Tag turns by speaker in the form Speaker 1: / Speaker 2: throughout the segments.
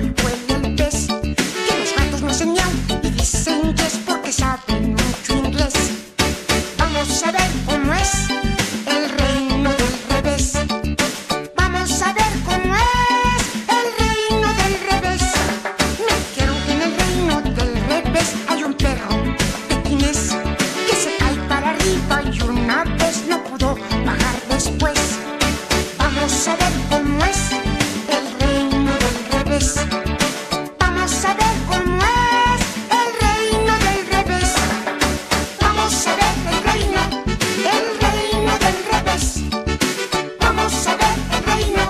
Speaker 1: vuela el pez. Que los gatos no hacen miau y dicen yes porque saben mucho inglés. Vamos a ver cómo es el reino del revés. Vamos a ver cómo es el reino del revés. Me dijeron que en el reino del revés hay un perro pequinés que se cae para arriba y una vez no pudo bajar después. Vamos a ver cómo es el reino del revés. Vamos a ver cómo es el reino del revés. Vamos a ver el reino del revés. Vamos a ver el reino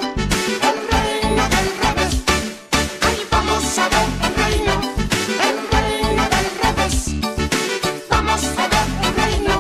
Speaker 1: del revés. Ahí vamos a ver el reino del revés. Vamos a ver el reino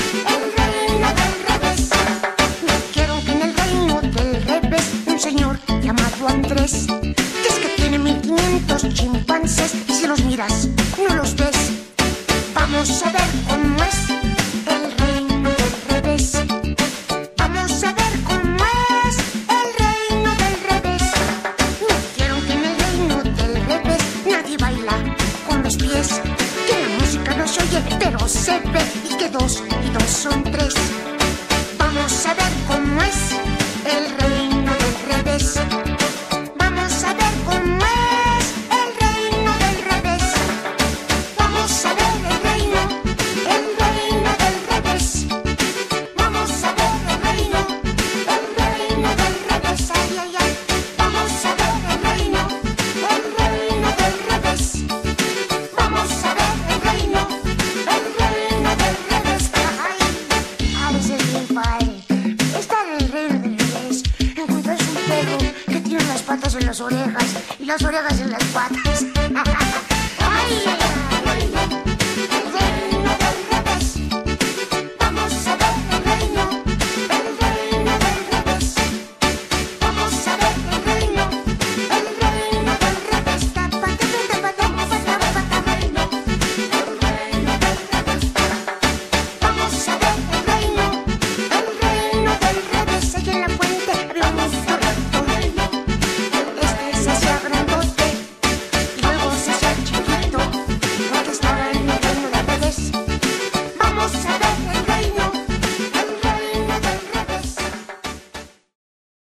Speaker 1: del revés. Me dijeron que en el reino del revés un señor llamado Andrés, que es que tiene 1500 chimpancés y si los miras no los ves. Vamos a ver cómo es el reino del revés. Vamos a ver cómo es el reino del revés. Me dijeron que en el reino del revés nadie baila con los pies, que la música no se oye pero se ve y que 2 y 2 son 3. Vamos a ver cómo es el reino del revés. Vamos a ver cómo es el reino del revés. Vamos a ver el reino del revés. Vamos a ver el reino del revés. Ay, ay, ay. Vamos a ver el reino del revés. Vamos a ver el reino del revés. Ay, a veces es bien padre estar en el reino del revés. Encuentras un perro que tiene las patas en las orejas y las orejas en las patas. Ay, ay, ay.